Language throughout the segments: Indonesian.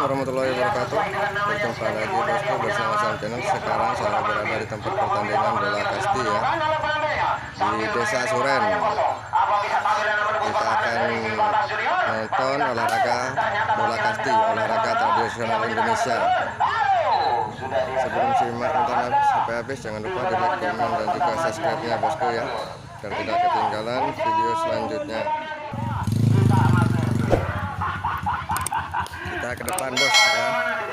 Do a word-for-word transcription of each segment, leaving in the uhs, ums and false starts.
warahmatullahi wabarakatuh. Berjumpa lagi bosku bersama Sam Channel. Sekarang saya berada di tempat pertandingan bola kasti ya, di Desa Suren. Kita akan nonton olahraga bola kasti, olahraga tradisional Indonesia. Sebelum simak nonton sampai habis, jangan lupa di like, komen, dan juga subscribe-nya bosku ya, agar tidak ketinggalan video selanjutnya. Kita ke depan bos ya.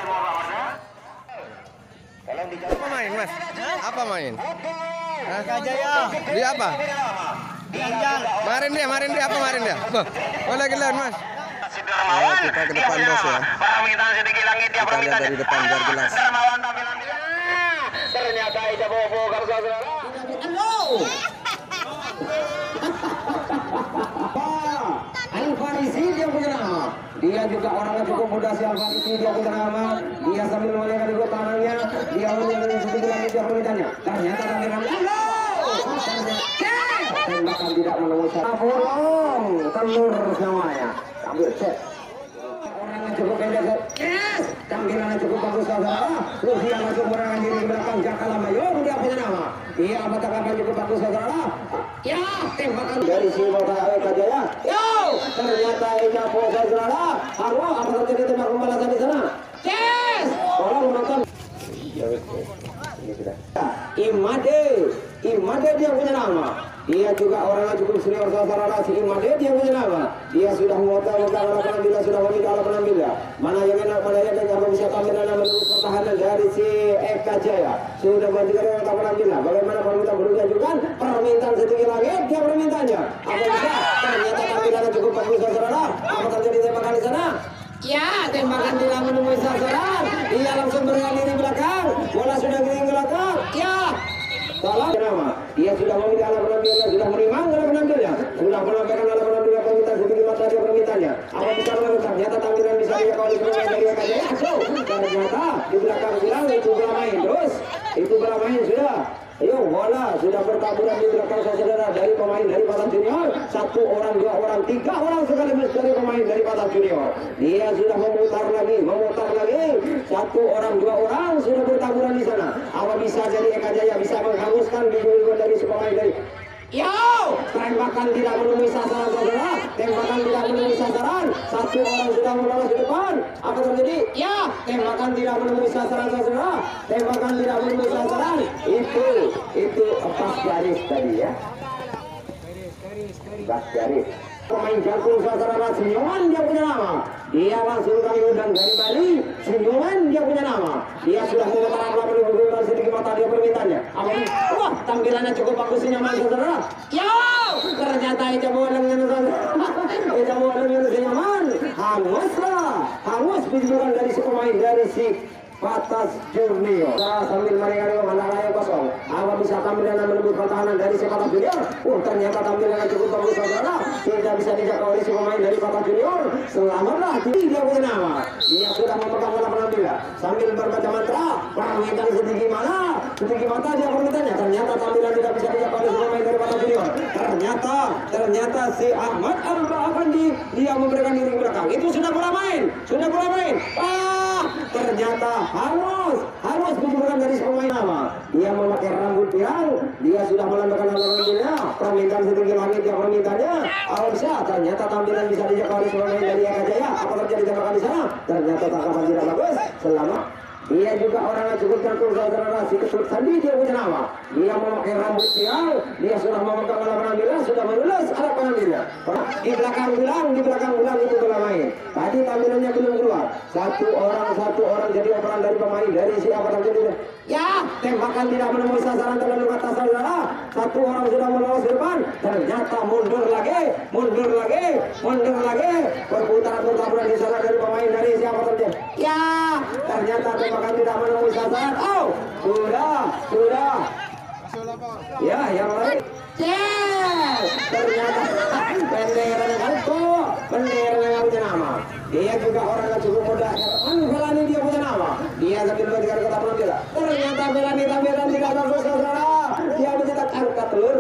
Apa main mas? Apa main? Jaya. Dia apa? Dianjang. Marin dia, marin dia apa marin dia? Bah, boleh gelar mas. Ya, kita ke depan bos ya. Kita lihat dari depan biar jelas. Ternyata itu bobo saudara. Al-Farisi dia punya nama. Dia juga orangnya cukup muda, si Al-Farisi dia punya nama. Dia sambil melihat kedua tangannya, dia menyanyi sedikit lagi dia permintaannya. Ternyata kami kami tembakan tidak menemui satu bolong, telur semuanya. Ambil cek. Orangnya cukup pendek. Yes, tampilannya cukup bagus saudara. Lucia masuk merangan diri ke belakang. Jakala Mayong dia punya nama. Dia mata-mata cukup bagus saudara. Ya, tembakan dari si Mota Eka Jaya. Yo, ternyata Eka Posa saudara. Halo, apa terjadi tembak pembalasan di sana? Yes, tolong menonton. Imade, Imade dia punya nama. Dia juga orangnya cukup senior saudara. Si Imade dia punya nama. Dia sudah mengotak-otak ala penampilan, sudah meminta ala penampilan. Mana yang enak, mana yang enak, apa bisa tampil dan menembus pertahanan dari si Eka Jaya. Sudah bertiga dengan penampilan. Bagaimana permintaan belum diajukan? Permintaan setinggi langit, dia permintaannya. Apa bisa? Ternyata tampilannya cukup bagus saudara. Apa terjadi tembakan di sana? Ya, tembakan tidak menemui sasaran. Dia langsung berlari di belakang. Bola sudah kering belakang. Ya, salah nama. Dia sudah memilih ala penampilannya, sudah menerima ala penampilannya, sudah menampilkan ala penampilan permintaan sedikit mata dia permintaannya. Apa bisa melakukan? Ternyata tampilan bisa dilakukan oleh semua dari Eka Jaya. Ternyata di belakang bilang itu bola main terus. Itu bola main sudah. Ayo bola sudah bertaburan di belakang saudara dari pemain dari Batam Junior. Satu orang, dua orang, tiga orang sekaligus dari pemain dari Batam Junior. Dia sudah memutar lagi, memutar lagi. Satu orang, dua orang sudah bertaburan di sana. Apa bisa jadi Eka Jaya bisa menghanguskan bibir dari si pemain dari? Yo, tembakan tidak menemui sasaran saudara. Tembakan tidak menemui sasaran. Satu orang sudah melolos di depan. Apa terjadi? Ya, tembakan tidak menemui sasaran saudara. Tembakan tidak menemui sasaran. Itu, itu pas garis tadi ya. Pas garis. Pemain jagung saudara Senyuman dia punya nama. Dia langsung kami undang dari Bali. Senyuman dia punya nama. Dia sudah memutar apa menunjukkan sedikit mata dia permintaannya. Apa? Wah, tampilannya cukup bagus Senyuman saudara. Yo, ternyata itu bolongnya saudara. Itu bolongnya Senyuman. Hanguslah, hangus pinturan dari si pemain dari si Batas Junior. Nah, sambil mereka memandang layar kosong. Apa bisa tampilan dan menembus pertahanan dari si Batas Junior? Oh, ternyata tampilannya cukup bagus saudara. Tidak bisa dijangkau oleh si pemain dari Batas Junior. Selamatlah, dia punya nama. Dia sudah memegang bola penampilan sambil berbaca mantra. Permintaan setinggi mana? Setinggi mata dia permintaannya. Ternyata tampilan tidak bisa dijangkau oleh si pemain dari Batas Junior. Ternyata, ternyata si Ahmad Alba Afandi dia memberikan diri ke belakang. Itu sudah bola main, sudah bola main. Ah, ternyata harus harus bukan dari pemain nama. Dia memakai rambut pirang. Dia sudah melambaikan rambutnya. Permintaan setinggi langit dia permintaannya. Apa bisa? Ternyata tampilan bisa dijangkau oleh pemain dari Eka Jaya. Apa terjadi tembakan di sana? Ternyata tangkapan tidak bagus. Selamat. Dia juga orangnya cukup tertulis saudara. Si Ketut Sandi dia punya nama. Dia memakai rambut pirang. Dia sudah memegang ala penampilan, sudah menulis ala penampilan. Di belakang bilang, di belakang bilang itu bola main. Tadi tampilannya belum keluar. Satu orang, satu orang jadi operan dari pemain dari siapa terjadi? Ya, tembakan tidak menemui sasaran terlalu kata saudara. Satu orang sudah melolos ke depan. Ternyata mundur lagi, mundur lagi, mundur lagi. Perputaran pertaburan di sana dari pemain dari siapa terjadi? Ya, ternyata tembakan tidak menemui sasaran. Oh, sudah, sudah. Ya, yang lain. Yes, ternyata bendera dengan kok, bendera yang punya nama. Dia juga orang yang cukup muda. Belani dia punya nama. Dia sambil bertiga kata penampilan. Ternyata Belani tampilan tidak bagus saudara. Dia mencetak angka telur.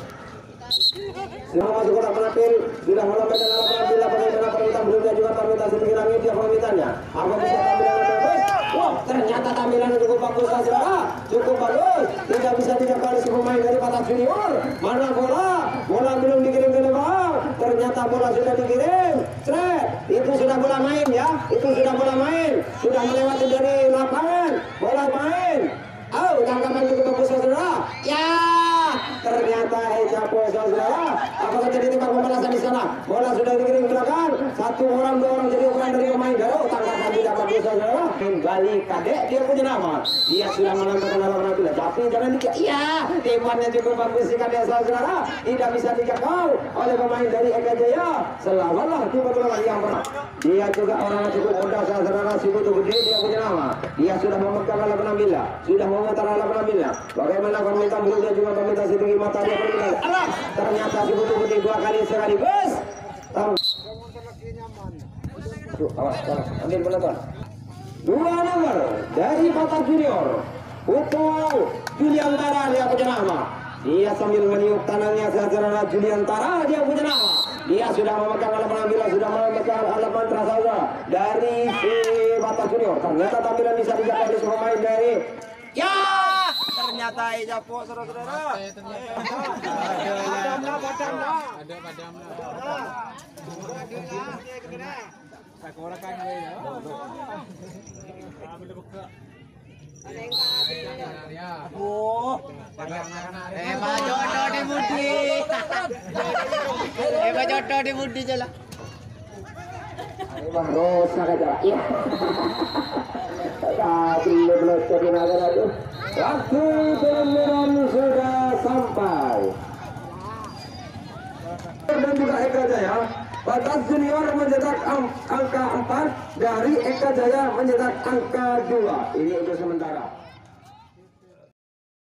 Semua masuk kotak penampil sudah melambaikan ala penampilan. Bagaimana permintaan belum juga permintaan setinggi langit dia permintaannya. Apa bisa tampilan yang bagus? Wah, ternyata tampilan yang cukup bagus saudara, cukup bagus. Tidak bisa tiga kali si pemain dari Batak Junior. Mana bola? Bola belum dikirim ke depan. Ternyata bola sudah dikirim. Seret, itu sudah bola main ya. Itu sudah bola main. Sudah melewati dari lapangan. Bola main. Oh, tangkapan cukup bagus saudara. Ya, ternyata Ecapo saudara. Apakah jadi tembak pembalasan di sana? Bola sudah dikirim ke belakang. Satu orang dua orang jadi ukuran dari pemain Garo. Tangkapan tidak bagus saudara. Kembali kadek dia punya nama. Dia sudah menampilkan dalam penampilan. Tapi jangan dikit. Iya, tembakannya cukup bagus si kadek saudara. Tidak bisa dijangkau oleh pemain dari Eka Jaya. Selamatlah tiba bola yang pernah. Dia juga orang cukup muda saudara. Si Butuh Gede dia punya nama. Dia sudah memegang dalam penampilan. Sudah memutar dalam penampilan. Bagaimana pemerintah Buruh dia juga pemerintah setinggi mata dia penampilan. Allah, ternyata si Butuh Gede dua kali sekaligus. Tahu. Tuh, awas, awas, ambil penonton. Dua nomor dari Batak Junior. Putu Juliantara dia punya nama. Dia sambil meniup tangannya saudara Juliantara dia punya nama. Dia sudah memegang alat penampilan, sudah memegang alat mantra saudara dari si Batak Junior. Ternyata tampilan bisa dijaga oleh pemain dari ya. Ternyata Ejapo saudara-saudara. Padamlah, padamlah. Ada padamlah. Sakorakan gue ya. Oh, eh bajodo di budi. Eh bajodo di budi jala. Ayo bang, rosak aja. Iya. Tadi belum jadi naga lagi. Waktu pemilihan sudah sampai. Dan juga Eka Jaya. Batak Junior mencetak angka empat dari Eka Jaya mencetak angka dua. Ini untuk sementara.